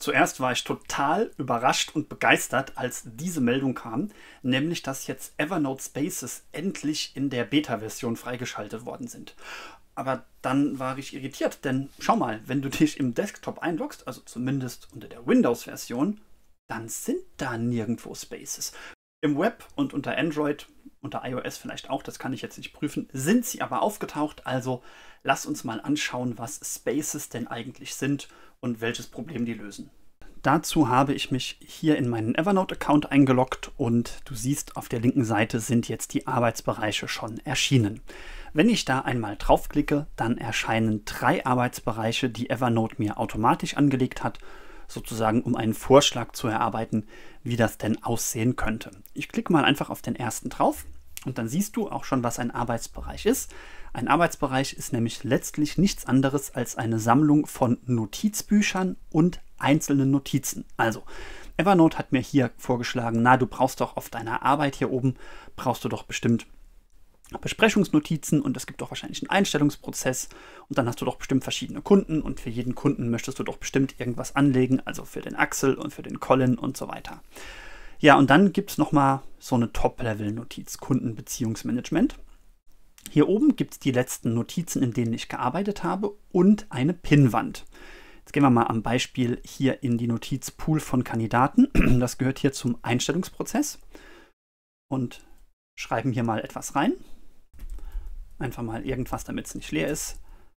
Zuerst war ich total überrascht und begeistert, als diese Meldung kam, nämlich dass jetzt Evernote Spaces endlich in der Beta-Version freigeschaltet worden sind. Aber dann war ich irritiert, denn schau mal, wenn du dich im Desktop einloggst, also zumindest unter der Windows-Version, dann sind da nirgendwo Spaces. Im Web und unter Android, unter iOS vielleicht auch, das kann ich jetzt nicht prüfen, sind sie aber aufgetaucht. Also lass uns mal anschauen, was Spaces denn eigentlich sind und welches Problem die lösen. Dazu habe ich mich hier in meinen Evernote-Account eingeloggt und du siehst, auf der linken Seite sind jetzt die Arbeitsbereiche schon erschienen. Wenn ich da einmal draufklicke, dann erscheinen 3 Arbeitsbereiche, die Evernote mir automatisch angelegt hat, sozusagen um einen Vorschlag zu erarbeiten, wie das denn aussehen könnte. Ich klicke mal einfach auf den ersten drauf und dann siehst du auch schon, was ein Arbeitsbereich ist. Ein Arbeitsbereich ist nämlich letztlich nichts anderes als eine Sammlung von Notizbüchern und einzelnen Notizen. Also, Evernote hat mir hier vorgeschlagen, na, du brauchst doch auf deiner Arbeit hier oben, brauchst du doch bestimmt Besprechungsnotizen und es gibt doch wahrscheinlich einen Einstellungsprozess und dann hast du doch bestimmt verschiedene Kunden und für jeden Kunden möchtest du doch bestimmt irgendwas anlegen, also für den Axel und für den Colin und so weiter. Ja, und dann gibt es nochmal so eine Top-Level-Notiz, Kundenbeziehungsmanagement. Hier oben gibt es die letzten Notizen, in denen ich gearbeitet habe und eine Pinnwand. Jetzt gehen wir mal am Beispiel hier in die Notizpool von Kandidaten. Das gehört hier zum Einstellungsprozess und schreiben hier mal etwas rein. Einfach mal irgendwas, damit es nicht leer ist.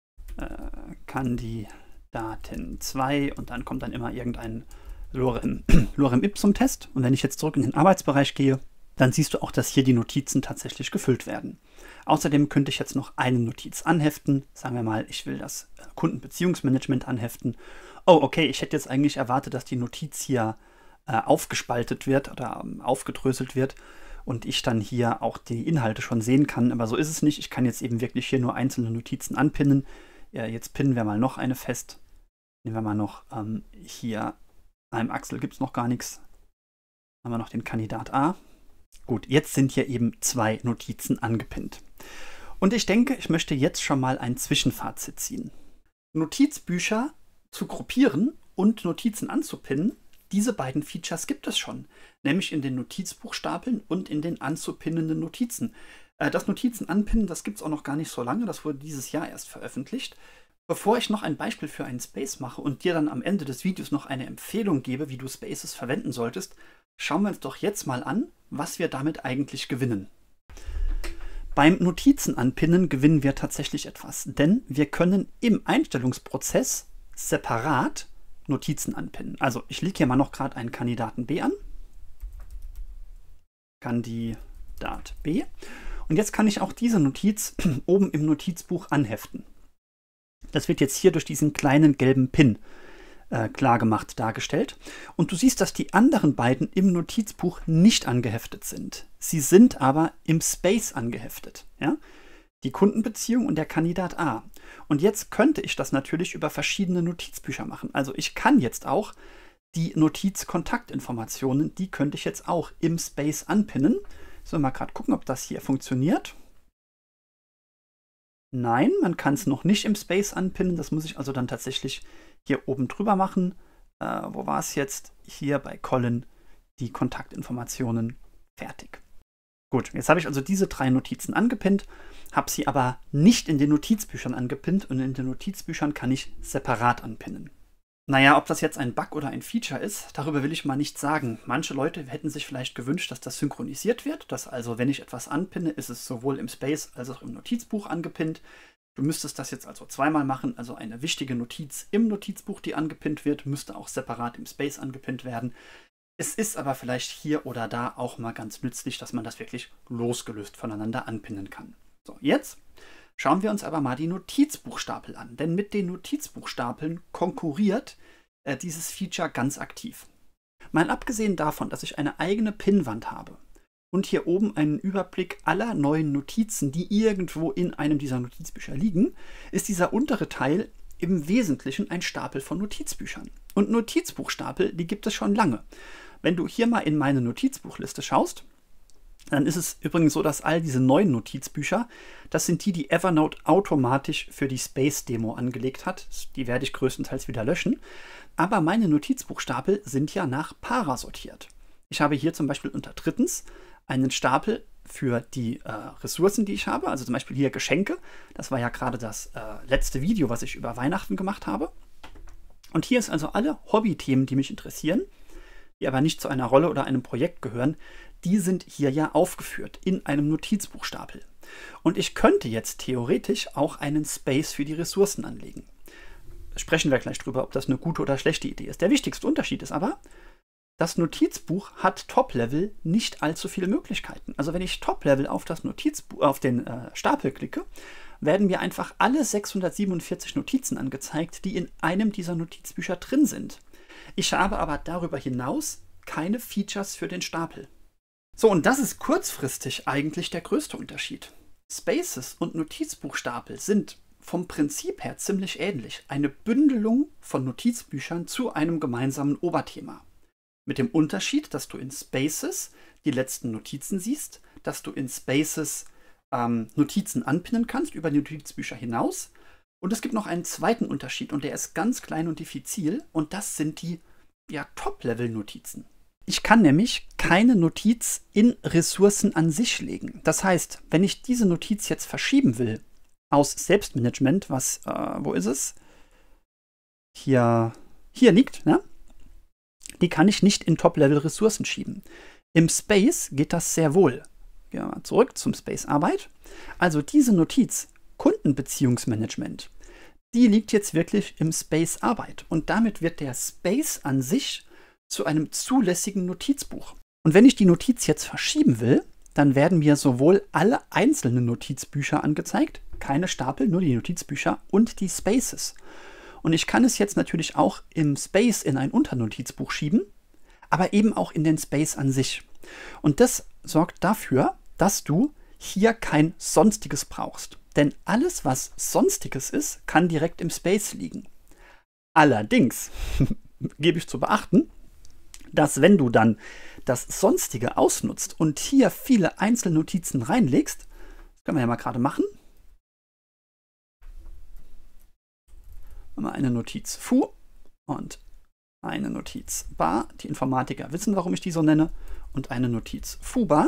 Kandidaten 2 und dann kommt dann immer irgendein Lorem Ipsum Test. Und wenn ich jetzt zurück in den Arbeitsbereich gehe, dann siehst du auch, dass hier die Notizen tatsächlich gefüllt werden. Außerdem könnte ich jetzt noch eine Notiz anheften. Sagen wir mal, ich will das Kundenbeziehungsmanagement anheften. Oh, okay, ich hätte jetzt eigentlich erwartet, dass die Notiz hier aufgespaltet wird oder aufgedröselt wird und ich dann hier auch die Inhalte schon sehen kann. Aber so ist es nicht. Ich kann jetzt eben wirklich hier nur einzelne Notizen anpinnen. Ja, jetzt pinnen wir mal noch eine fest. Nehmen wir mal noch hier, beim Axel gibt es noch gar nichts. Haben wir noch den Kandidat A. Gut, jetzt sind hier eben 2 Notizen angepinnt. Und ich denke, ich möchte jetzt schon mal ein Zwischenfazit ziehen. Notizbücher zu gruppieren und Notizen anzupinnen, diese beiden Features gibt es schon, nämlich in den Notizbuchstapeln und in den anzupinnenden Notizen. Das Notizen anpinnen, das gibt es auch noch gar nicht so lange, das wurde dieses Jahr erst veröffentlicht. Bevor ich noch ein Beispiel für einen Space mache und dir dann am Ende des Videos noch eine Empfehlung gebe, wie du Spaces verwenden solltest, schauen wir uns doch jetzt mal an, was wir damit eigentlich gewinnen. Beim Notizen anpinnen gewinnen wir tatsächlich etwas, denn wir können im Einstellungsprozess separat Notizen anpinnen. Also ich lege hier mal noch gerade einen Kandidaten B an. Kandidat B. Und jetzt kann ich auch diese Notiz oben im Notizbuch anheften. Das wird jetzt hier durch diesen kleinen gelben Pin klar gemacht dargestellt. Und du siehst, dass die anderen beiden im Notizbuch nicht angeheftet sind. Sie sind aber im Space angeheftet. Ja? Die Kundenbeziehung und der Kandidat A. Und jetzt könnte ich das natürlich über verschiedene Notizbücher machen. Also ich kann jetzt auch die Notiz-Kontaktinformationen, die könnte ich jetzt auch im Space anpinnen. So, mal gerade gucken, ob das hier funktioniert. Nein, man kann es noch nicht im Space anpinnen. Das muss ich also dann tatsächlich hier oben drüber machen. Wo war es jetzt? Hier bei Colin die Kontaktinformationen fertig. Gut, jetzt habe ich also diese 3 Notizen angepinnt, habe sie aber nicht in den Notizbüchern angepinnt und in den Notizbüchern kann ich separat anpinnen. Naja, ob das jetzt ein Bug oder ein Feature ist, darüber will ich mal nichts sagen. Manche Leute hätten sich vielleicht gewünscht, dass das synchronisiert wird, dass also, wenn ich etwas anpinne, ist es sowohl im Space als auch im Notizbuch angepinnt. Du müsstest das jetzt also zweimal machen, also eine wichtige Notiz im Notizbuch, die angepinnt wird, müsste auch separat im Space angepinnt werden. Es ist aber vielleicht hier oder da auch mal ganz nützlich, dass man das wirklich losgelöst voneinander anpinnen kann. So, jetzt schauen wir uns aber mal die Notizbuchstapel an, denn mit den Notizbuchstapeln konkurriert dieses Feature ganz aktiv. Mal abgesehen davon, dass ich eine eigene Pinnwand habe und hier oben einen Überblick aller neuen Notizen, die irgendwo in einem dieser Notizbücher liegen, ist dieser untere Teil im Wesentlichen ein Stapel von Notizbüchern. Und Notizbuchstapel, die gibt es schon lange. Wenn du hier mal in meine Notizbuchliste schaust, dann ist es übrigens so, dass all diese neuen Notizbücher, das sind die Evernote automatisch für die Space-Demo angelegt hat. Die werde ich größtenteils wieder löschen. Aber meine Notizbuchstapel sind ja nach Para sortiert. Ich habe hier zum Beispiel unter drittens einen Stapel für die Ressourcen, die ich habe. Also zum Beispiel hier Geschenke. Das war ja gerade das letzte Video, was ich über Weihnachten gemacht habe. Und hier ist also alle Hobbythemen, die mich interessieren, die aber nicht zu einer Rolle oder einem Projekt gehören, die sind hier ja aufgeführt in einem Notizbuchstapel. Und ich könnte jetzt theoretisch auch einen Space für die Ressourcen anlegen. Sprechen wir gleich drüber, ob das eine gute oder schlechte Idee ist. Der wichtigste Unterschied ist aber, das Notizbuch hat Top-Level nicht allzu viele Möglichkeiten. Also wenn ich Top-Level auf das Notizbuch, auf den Stapel klicke, werden mir einfach alle 647 Notizen angezeigt, die in einem dieser Notizbücher drin sind. Ich habe aber darüber hinaus keine Features für den Stapel. So, und das ist kurzfristig eigentlich der größte Unterschied. Spaces und Notizbuchstapel sind vom Prinzip her ziemlich ähnlich. Eine Bündelung von Notizbüchern zu einem gemeinsamen Oberthema. Mit dem Unterschied, dass du in Spaces die letzten Notizen siehst, dass du in Spaces Notizen anpinnen kannst über die Notizbücher hinaus. Und es gibt noch einen zweiten Unterschied und der ist ganz klein und diffizil und das sind die Top-Level-Notizen. Ich kann nämlich keine Notiz in Ressourcen an sich legen. Das heißt, wenn ich diese Notiz jetzt verschieben will aus Selbstmanagement, wo ist es? Hier liegt, ne? Die kann ich nicht in Top-Level-Ressourcen schieben. Im Space geht das sehr wohl. Gehen wir mal zurück zum Space-Arbeit. Also diese Notiz, Kundenbeziehungsmanagement, die liegt jetzt wirklich im Space-Arbeit. Und damit wird der Space an sich zu einem zulässigen Notizbuch. Und wenn ich die Notiz jetzt verschieben will, dann werden mir sowohl alle einzelnen Notizbücher angezeigt, keine Stapel, nur die Notizbücher und die Spaces. Und ich kann es jetzt natürlich auch im Space in ein Unternotizbuch schieben, aber eben auch in den Space an sich. Und das sorgt dafür, dass du hier kein Sonstiges brauchst. Denn alles, was Sonstiges ist, kann direkt im Space liegen. Allerdings gebe ich zu beachten, dass wenn du dann das Sonstige ausnutzt und hier viele Einzelnotizen reinlegst, das können wir ja mal gerade machen. Mal eine Notiz Fu und eine Notiz Bar. Die Informatiker wissen, warum ich die so nenne. Und eine Notiz Fu-Bar.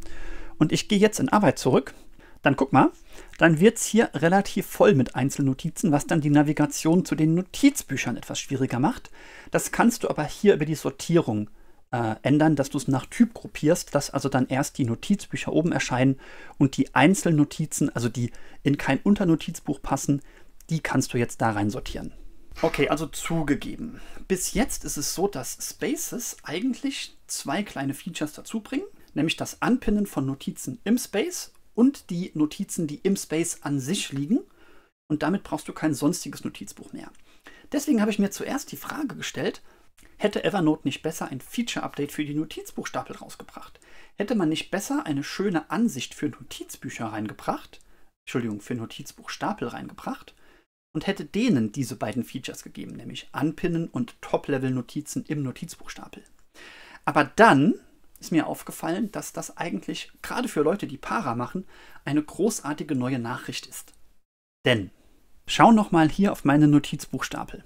Und ich gehe jetzt in Arbeit zurück. Dann guck mal, dann wird es hier relativ voll mit Einzelnotizen, was dann die Navigation zu den Notizbüchern etwas schwieriger macht. Das kannst du aber hier über die Sortierung ändern, dass du es nach Typ gruppierst, dass also dann erst die Notizbücher oben erscheinen und die Einzelnotizen, also die in kein Unternotizbuch passen, die kannst du jetzt da rein sortieren. Okay, also zugegeben. Bis jetzt ist es so, dass Spaces eigentlich zwei kleine Features dazu bringen, nämlich das Anpinnen von Notizen im Space und die Notizen, die im Space an sich liegen. Und damit brauchst du kein sonstiges Notizbuch mehr. Deswegen habe ich mir zuerst die Frage gestellt, hätte Evernote nicht besser ein Feature-Update für die Notizbuchstapel rausgebracht? Hätte man nicht besser eine schöne Ansicht für Notizbücher reingebracht? Entschuldigung, für Notizbuchstapel reingebracht? Und hätte denen diese beiden Features gegeben, nämlich Anpinnen und Top-Level-Notizen im Notizbuchstapel. Aber dann ist mir aufgefallen, dass das eigentlich, gerade für Leute, die Para machen, eine großartige neue Nachricht ist. Denn, schau nochmal hier auf meine Notizbuchstapel.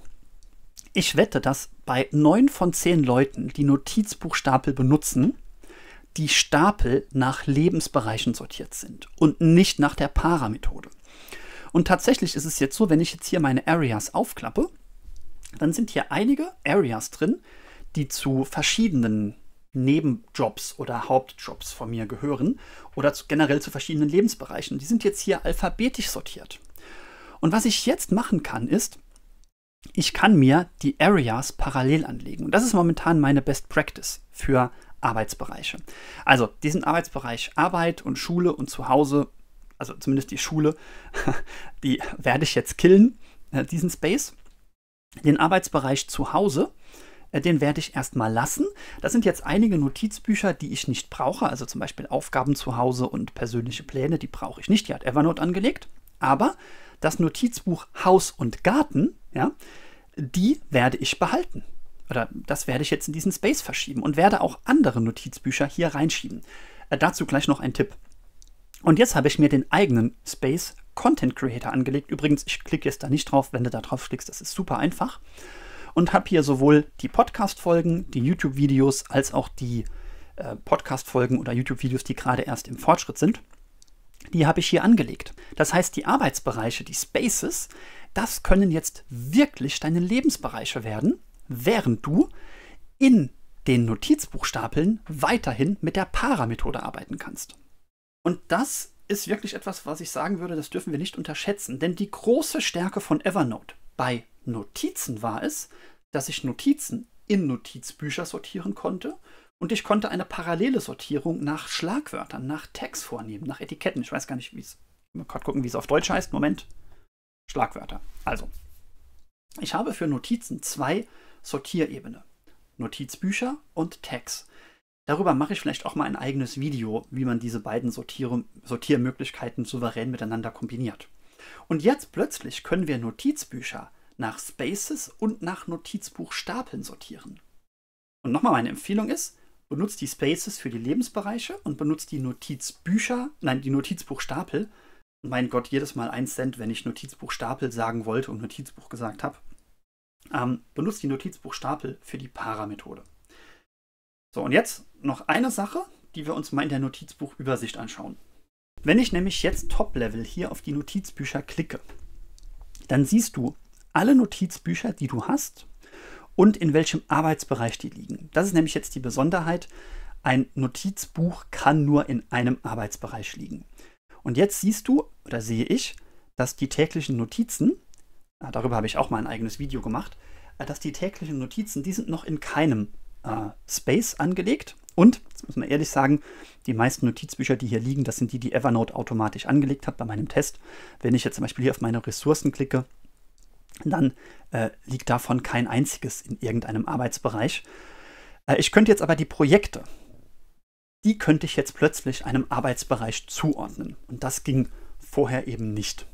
Ich wette, dass bei 9 von 10 Leuten, die Notizbuchstapel benutzen, die Stapel nach Lebensbereichen sortiert sind und nicht nach der Para-Methode. Und tatsächlich ist es jetzt so, wenn ich jetzt hier meine Areas aufklappe, dann sind hier einige Areas drin, die zu verschiedenen Nebenjobs oder Hauptjobs von mir gehören oder generell zu verschiedenen Lebensbereichen. Die sind jetzt hier alphabetisch sortiert. Und was ich jetzt machen kann, ist, ich kann mir die Areas parallel anlegen. Und das ist momentan meine Best Practice für Arbeitsbereiche. Also diesen Arbeitsbereich Arbeit und Schule und Zuhause, also zumindest die Schule, die werde ich jetzt killen, diesen Space. Den Arbeitsbereich Zuhause, den werde ich erstmal lassen. Das sind jetzt einige Notizbücher, die ich nicht brauche, also zum Beispiel Aufgaben zu Hause und persönliche Pläne, die brauche ich nicht, die hat Evernote angelegt. Aber das Notizbuch Haus und Garten, ja, die werde ich behalten. Oder das werde ich jetzt in diesen Space verschieben und werde auch andere Notizbücher hier reinschieben. Dazu gleich noch ein Tipp. Und jetzt habe ich mir den eigenen Space Content Creator angelegt. Übrigens, ich klicke jetzt da nicht drauf, wenn du da drauf klickst, das ist super einfach. und habe hier sowohl die Podcast-Folgen, die YouTube-Videos, als auch die Podcast-Folgen oder YouTube-Videos, die gerade erst im Fortschritt sind. Die habe ich hier angelegt. Das heißt, die Arbeitsbereiche, die Spaces, das können jetzt wirklich deine Lebensbereiche werden, während du in den Notizbuchstapeln weiterhin mit der Para-Methode arbeiten kannst. Und das ist wirklich etwas, was ich sagen würde, das dürfen wir nicht unterschätzen. Denn die große Stärke von Evernote bei Notizen war es, dass ich Notizen in Notizbücher sortieren konnte. Und ich konnte eine parallele Sortierung nach Schlagwörtern, nach Tags vornehmen, nach Etiketten. Ich weiß gar nicht, wie es. Mal gerade gucken, wie es auf Deutsch heißt. Moment. Schlagwörter. Also, ich habe für Notizen 2 Sortierebenen. Notizbücher und Tags. Darüber mache ich vielleicht auch mal ein eigenes Video, wie man diese beiden Sortiermöglichkeiten souverän miteinander kombiniert. Und jetzt plötzlich können wir Notizbücher nach Spaces und nach Notizbuchstapeln sortieren. Und nochmal meine Empfehlung ist, benutzt die Spaces für die Lebensbereiche und benutzt die Notizbuchstapel. Mein Gott, jedes Mal 1 Cent, wenn ich Notizbuchstapel sagen wollte und Notizbuch gesagt habe. Benutzt die Notizbuchstapel für die Para-Methode. So, und jetzt noch eine Sache, die wir uns mal in der Notizbuchübersicht anschauen. Wenn ich nämlich jetzt Top-Level hier auf die Notizbücher klicke, dann siehst du alle Notizbücher, die du hast und in welchem Arbeitsbereich die liegen. Das ist nämlich jetzt die Besonderheit. Ein Notizbuch kann nur in einem Arbeitsbereich liegen. Und jetzt siehst du, oder sehe ich, dass die täglichen Notizen, darüber habe ich auch mal ein eigenes Video gemacht, dass die täglichen Notizen, die sind noch in keinem Space angelegt. Und, jetzt muss man ehrlich sagen, die meisten Notizbücher, die hier liegen, das sind die Evernote automatisch angelegt hat bei meinem Test. Wenn ich jetzt zum Beispiel hier auf meine Ressourcen klicke, dann liegt davon kein einziges in irgendeinem Arbeitsbereich. Ich könnte jetzt aber die Projekte, die könnte ich jetzt plötzlich einem Arbeitsbereich zuordnen. Und das ging vorher eben nicht.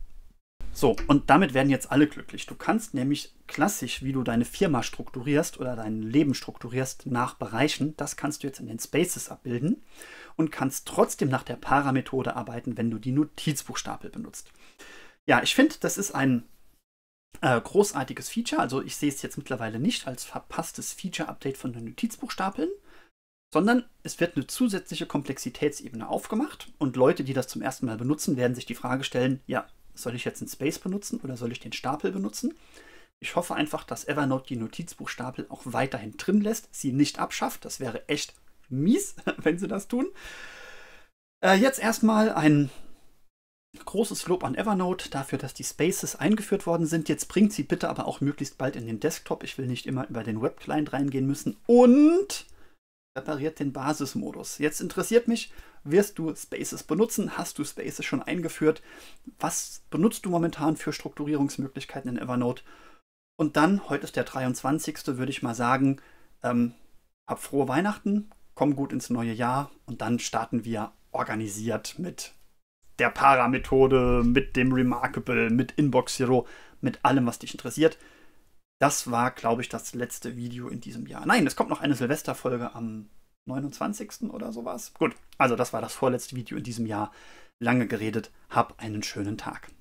So, und damit werden jetzt alle glücklich. Du kannst nämlich klassisch, wie du deine Firma strukturierst oder dein Leben strukturierst, nach Bereichen, das kannst du jetzt in den Spaces abbilden und kannst trotzdem nach der Para-Methode arbeiten, wenn du die Notizbuchstapel benutzt. Ja, ich finde, das ist ein großartiges Feature. Also ich sehe es jetzt mittlerweile nicht als verpasstes Feature-Update von den Notizbuchstapeln, sondern es wird eine zusätzliche Komplexitätsebene aufgemacht und Leute, die das zum ersten Mal benutzen, werden sich die Frage stellen, ja, soll ich jetzt einen Space benutzen oder soll ich den Stapel benutzen? Ich hoffe einfach, dass Evernote die Notizbuchstapel auch weiterhin drin lässt, sie nicht abschafft. Das wäre echt mies, wenn sie das tun. Jetzt erstmal ein großes Lob an Evernote dafür, dass die Spaces eingeführt worden sind. Jetzt bringt sie bitte aber auch möglichst bald in den Desktop. Ich will nicht immer über den Webclient reingehen müssen. Und repariert den Basismodus. Jetzt interessiert mich, wirst du Spaces benutzen? Hast du Spaces schon eingeführt? Was benutzt du momentan für Strukturierungsmöglichkeiten in Evernote? Und dann, heute ist der 23., würde ich mal sagen, hab frohe Weihnachten, komm gut ins neue Jahr und dann starten wir organisiert mit der Para-Methode, mit dem Remarkable, mit Inbox Zero, mit allem, was dich interessiert. Das war, glaube ich, das letzte Video in diesem Jahr. Nein, es kommt noch eine Silvesterfolge am 29. oder sowas. Gut, also das war das vorletzte Video in diesem Jahr. Lange geredet, hab einen schönen Tag.